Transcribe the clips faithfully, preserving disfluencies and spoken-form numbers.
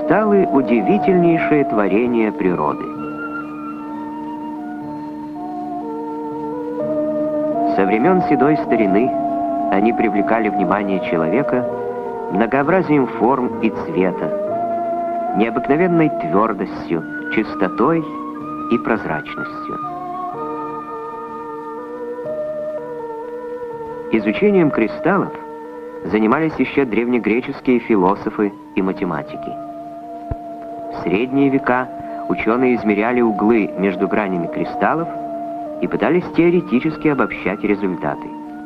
Кристаллы — удивительнейшее творение природы. Со времен седой старины они привлекали внимание человека многообразием форм и цвета, необыкновенной твердостью, чистотой и прозрачностью. Изучением кристаллов занимались еще древнегреческие философы и математики. В средние века ученые измеряли углы между гранями кристаллов и пытались теоретически обобщать результаты.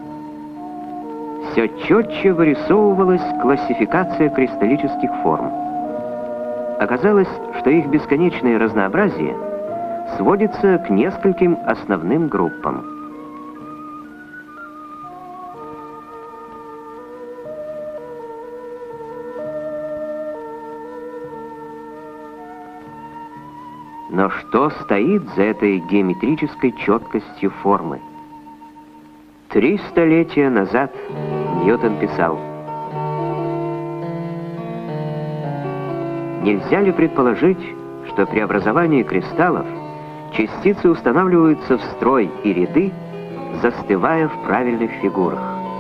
Все четче вырисовывалась классификация кристаллических форм. Оказалось, что их бесконечное разнообразие сводится к нескольким основным группам. Но что стоит за этой геометрической четкостью формы? Три столетия назад Ньютон писал: «Нельзя ли предположить, что при образовании кристаллов частицы устанавливаются в строй и ряды, застывая в правильных фигурах?»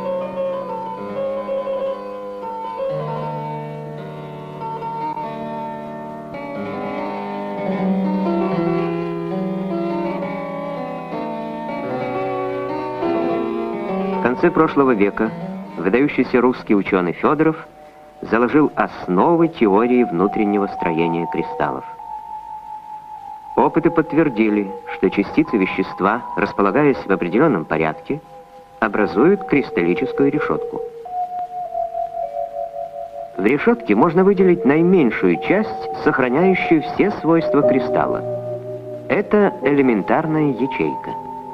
В конце прошлого века выдающийся русский ученый Федоров заложил основы теории внутреннего строения кристаллов. Опыты подтвердили, что частицы вещества, располагаясь в определенном порядке, образуют кристаллическую решетку. В решетке можно выделить наименьшую часть, сохраняющую все свойства кристалла. Это элементарная ячейка.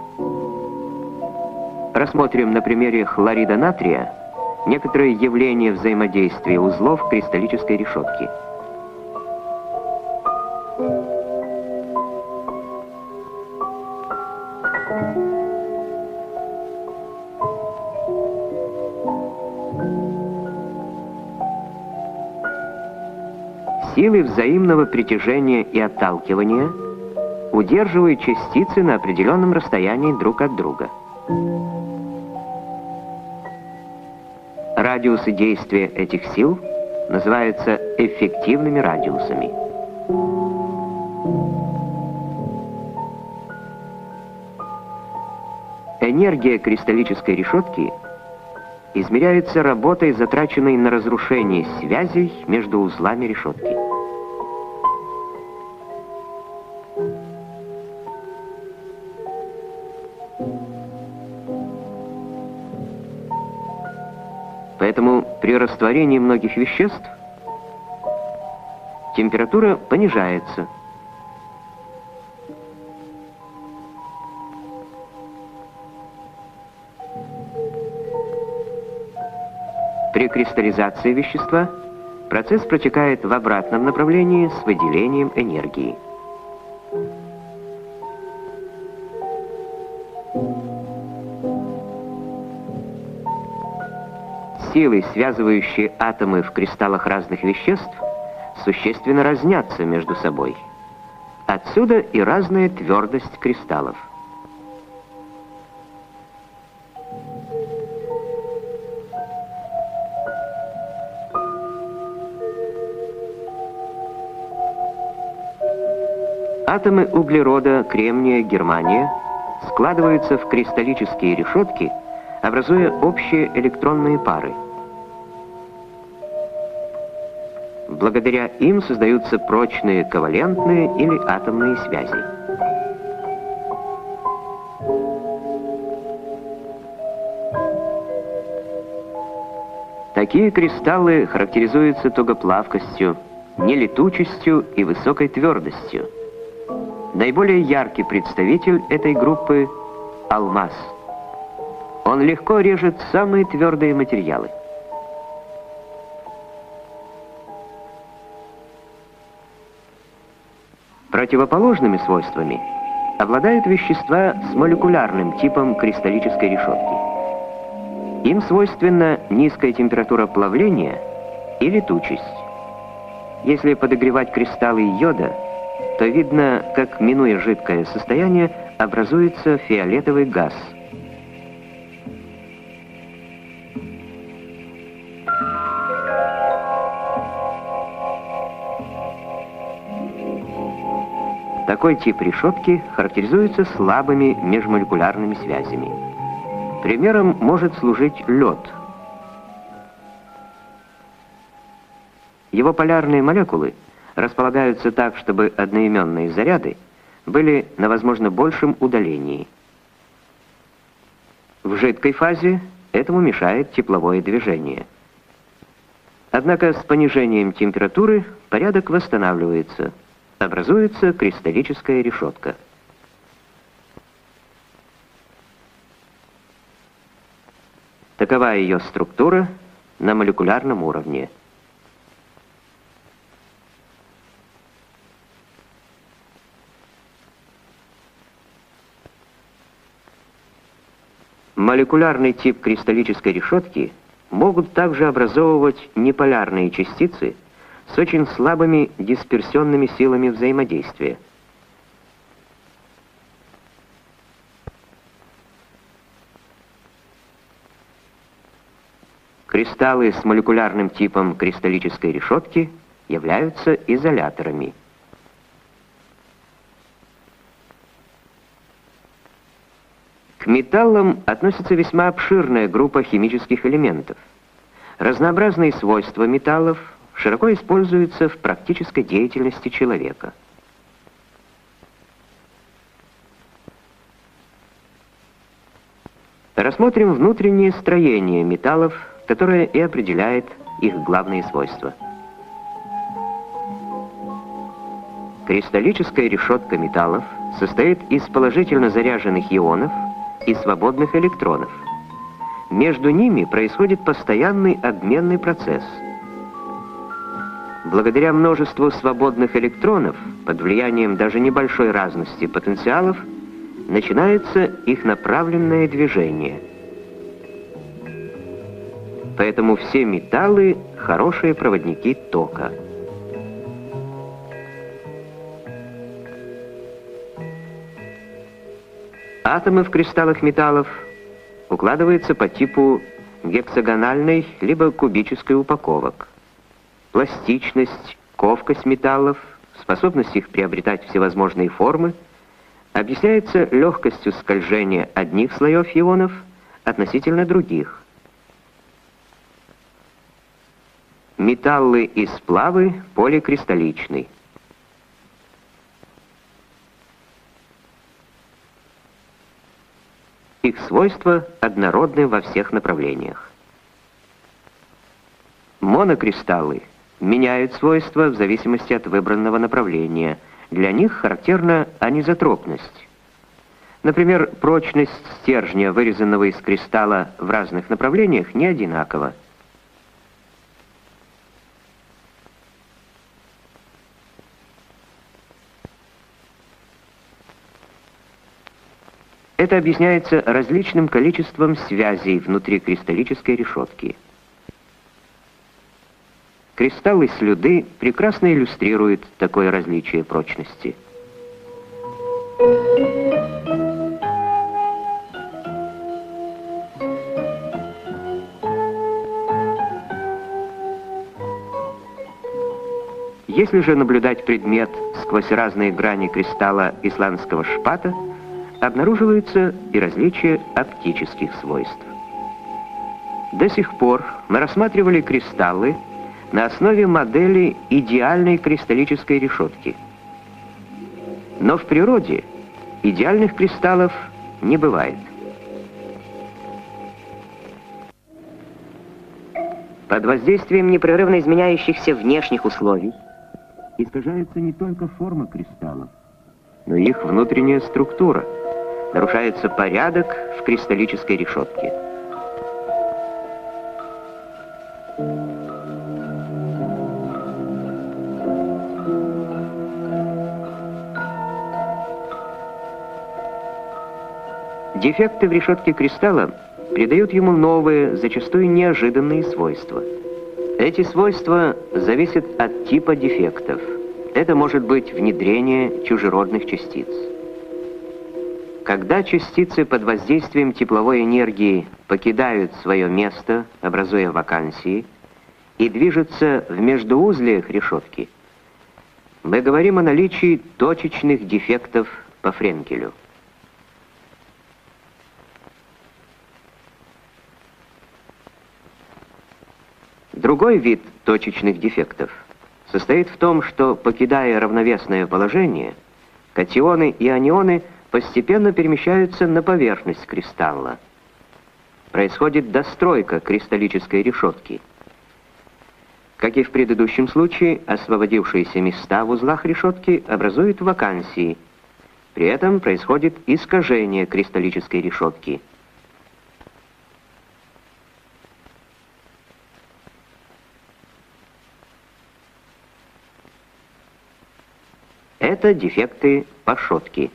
Рассмотрим на примере хлорида натрия некоторые явления взаимодействия узлов кристаллической решетки. Силы взаимного притяжения и отталкивания удерживают частицы на определенном расстоянии друг от друга. Радиусы действия этих сил называются эффективными радиусами. Энергия кристаллической решетки измеряется работой, затраченной на разрушение связей между узлами решетки. Поэтому при растворении многих веществ температура понижается. При кристаллизации вещества процесс протекает в обратном направлении с выделением энергии. Силы, связывающие атомы в кристаллах разных веществ, существенно разнятся между собой. Отсюда и разная твердость кристаллов. Атомы углерода, кремния, германия складываются в кристаллические решетки, образуя общие электронные пары. Благодаря им создаются прочные ковалентные или атомные связи. Такие кристаллы характеризуются тугоплавкостью, нелетучестью и высокой твердостью. Наиболее яркий представитель этой группы — алмаз. Он легко режет самые твердые материалы. Противоположными свойствами обладают вещества с молекулярным типом кристаллической решетки. Им свойственна низкая температура плавления и летучесть. Если подогревать кристаллы йода, то видно, как, минуя жидкое состояние, образуется фиолетовый газ. Такой тип решетки характеризуется слабыми межмолекулярными связями. Примером может служить лед. Его полярные молекулы располагаются так, чтобы одноименные заряды были на, возможно, большем удалении. В жидкой фазе этому мешает тепловое движение. Однако с понижением температуры порядок восстанавливается. Образуется кристаллическая решетка. Такова ее структура на молекулярном уровне. Молекулярный тип кристаллической решетки могут также образовывать неполярные частицы с очень слабыми дисперсионными силами взаимодействия. Кристаллы с молекулярным типом кристаллической решетки являются изоляторами. К металлам относится весьма обширная группа химических элементов. Разнообразные свойства металлов широко используются в практической деятельности человека. Рассмотрим внутреннее строение металлов, которое и определяет их главные свойства. Кристаллическая решетка металлов состоит из положительно заряженных ионов и свободных электронов. Между ними происходит постоянный обменный процесс. Благодаря множеству свободных электронов, под влиянием даже небольшой разности потенциалов, начинается их направленное движение. Поэтому все металлы — хорошие проводники тока. Атомы в кристаллах металлов укладываются по типу гексагональной либо кубической упаковок. Пластичность, ковкость металлов, способность их приобретать всевозможные формы объясняется легкостью скольжения одних слоев ионов относительно других. Металлы и сплавы поликристалличны. Их свойства однородны во всех направлениях. Монокристаллы меняют свойства в зависимости от выбранного направления. Для них характерна анизотропность. Например, прочность стержня, вырезанного из кристалла в разных направлениях, не одинакова. Это объясняется различным количеством связей внутри кристаллической решетки. Кристаллы слюды прекрасно иллюстрируют такое различие прочности. Если же наблюдать предмет сквозь разные грани кристалла исландского шпата, обнаруживаются и различия оптических свойств. До сих пор мы рассматривали кристаллы на основе модели идеальной кристаллической решетки. Но в природе идеальных кристаллов не бывает. Под воздействием непрерывно изменяющихся внешних условий искажается не только форма кристаллов, но и их внутренняя структура. Нарушается порядок в кристаллической решетке. Дефекты в решетке кристалла придают ему новые, зачастую неожиданные свойства. Эти свойства зависят от типа дефектов. Это может быть внедрение чужеродных частиц. Когда частицы под воздействием тепловой энергии покидают свое место, образуя вакансии, и движутся в междуузлиях решетки, мы говорим о наличии точечных дефектов по Френкелю. Другой вид точечных дефектов состоит в том, что, покидая равновесное положение, катионы и анионы постепенно перемещаются на поверхность кристалла. Происходит достройка кристаллической решетки. Как и в предыдущем случае, освободившиеся места в узлах решетки образуют вакансии. При этом происходит искажение кристаллической решетки. Это дефекты Пашотки.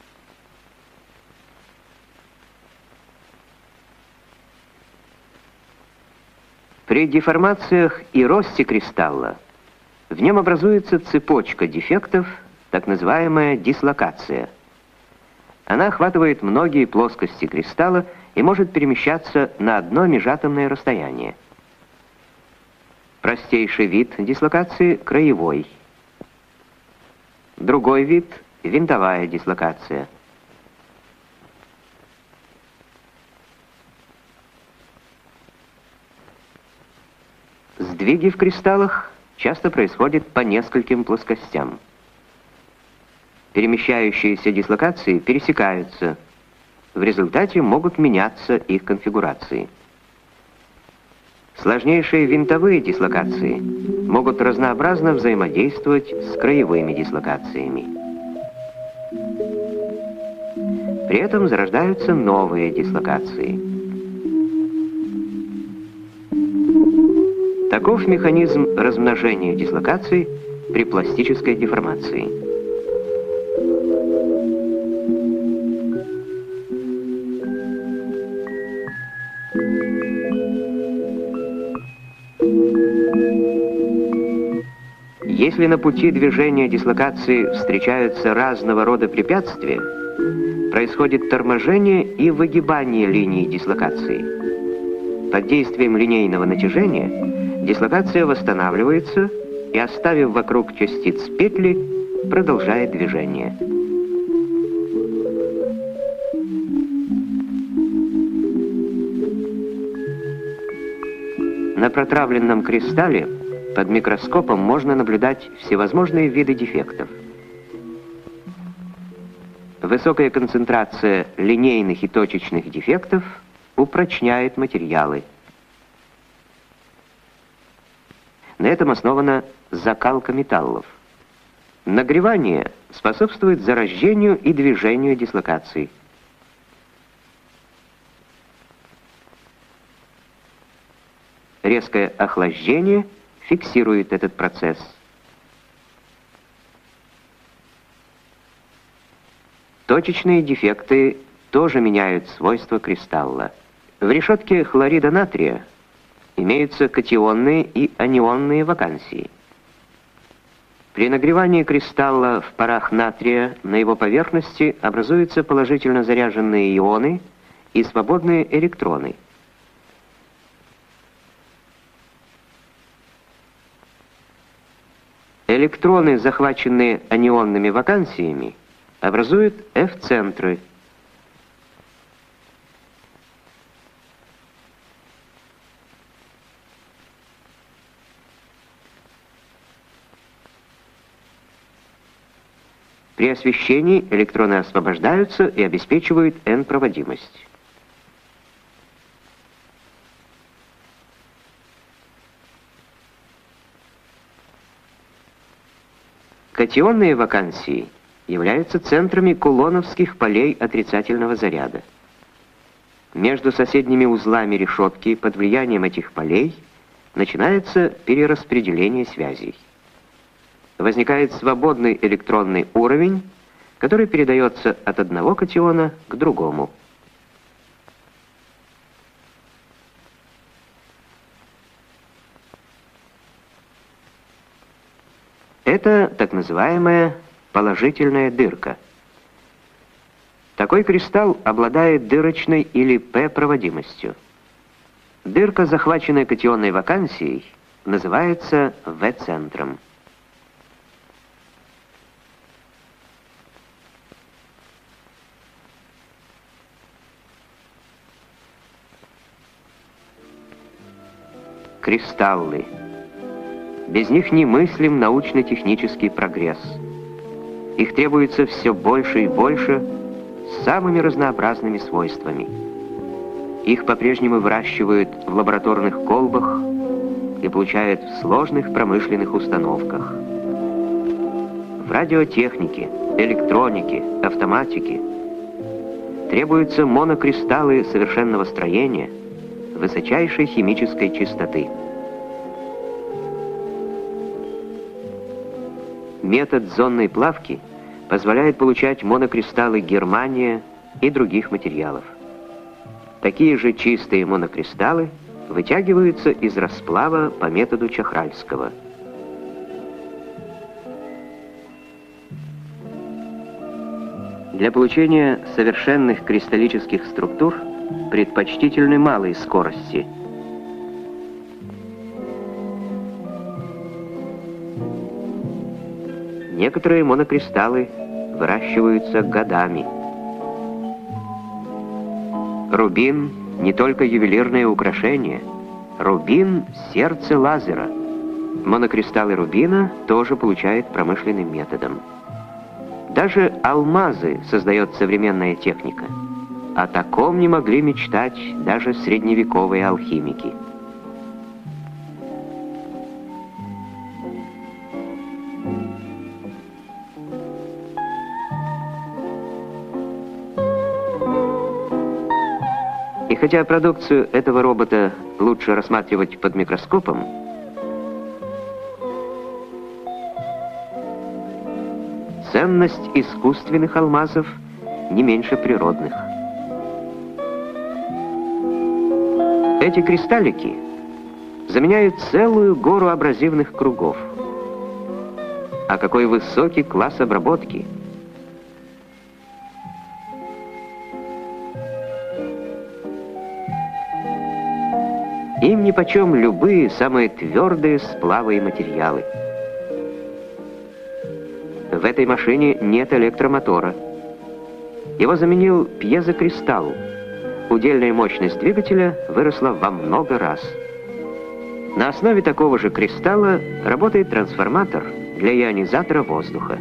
При деформациях и росте кристалла в нем образуется цепочка дефектов, так называемая дислокация. Она охватывает многие плоскости кристалла и может перемещаться на одно межатомное расстояние. Простейший вид дислокации — краевой. Другой вид — винтовая дислокация. Сдвиги в кристаллах часто происходят по нескольким плоскостям. Перемещающиеся дислокации пересекаются. В результате могут меняться их конфигурации. Сложнейшие винтовые дислокации могут разнообразно взаимодействовать с краевыми дислокациями. При этом зарождаются новые дислокации. Таков механизм размножения дислокаций при пластической деформации. Если на пути движения дислокации встречаются разного рода препятствия, происходит торможение и выгибание линии дислокации. Под действием линейного натяжения дислокация восстанавливается и, оставив вокруг частиц петли, продолжает движение. На протравленном кристалле под микроскопом можно наблюдать всевозможные виды дефектов. Высокая концентрация линейных и точечных дефектов упрочняет материалы. На этом основана закалка металлов. Нагревание способствует зарождению и движению дислокаций. Резкое охлаждение фиксирует этот процесс. Точечные дефекты тоже меняют свойства кристалла. В решетке хлорида натрия имеются катионные и анионные вакансии. При нагревании кристалла в парах натрия на его поверхности образуются положительно заряженные ионы и свободные электроны. Электроны, захваченные анионными вакансиями, образуют F-центры. При освещении электроны освобождаются и обеспечивают N-проводимость. Катионные вакансии являются центрами кулоновских полей отрицательного заряда. Между соседними узлами решетки под влиянием этих полей начинается перераспределение связей. Возникает свободный электронный уровень, который передается от одного катиона к другому. Это так называемая положительная дырка. Такой кристалл обладает дырочной или П-проводимостью. Дырка, захваченная катионной вакансией, называется В-центром. Кристаллы. Без них немыслим научно-технический прогресс. Их требуется все больше и больше, с самыми разнообразными свойствами. Их по-прежнему выращивают в лабораторных колбах и получают в сложных промышленных установках. В радиотехнике, электронике, автоматике требуются монокристаллы совершенного строения, высочайшей химической чистоты. Метод зонной плавки позволяет получать монокристаллы германия и других материалов. Такие же чистые монокристаллы вытягиваются из расплава по методу Чахральского. Для получения совершенных кристаллических структур предпочтительны малые скорости. Некоторые монокристаллы выращиваются годами. Рубин — не только ювелирное украшение. Рубин — сердце лазера. Монокристаллы рубина тоже получают промышленным методом. Даже алмазы создает современная техника. О таком не могли мечтать даже средневековые алхимики. И хотя продукцию этого робота лучше рассматривать под микроскопом, ценность искусственных алмазов не меньше природных. Эти кристаллики заменяют целую гору абразивных кругов. А какой высокий класс обработки! Им нипочем любые самые твердые сплавы и материалы. В этой машине нет электромотора. Его заменил пьезокристалл. Удельная мощность двигателя выросла во много раз. На основе такого же кристалла работает трансформатор для ионизатора воздуха.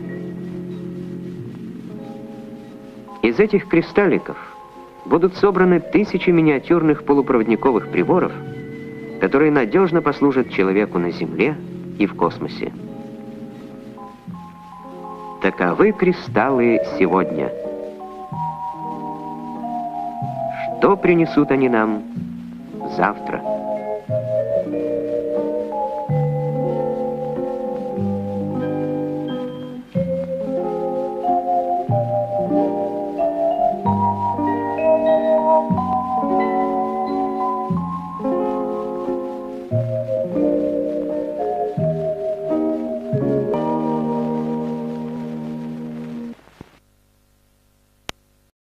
Из этих кристалликов будут собраны тысячи миниатюрных полупроводниковых приборов, которые надежно послужат человеку на Земле и в космосе. Таковы кристаллы сегодня. Что принесут они нам завтра?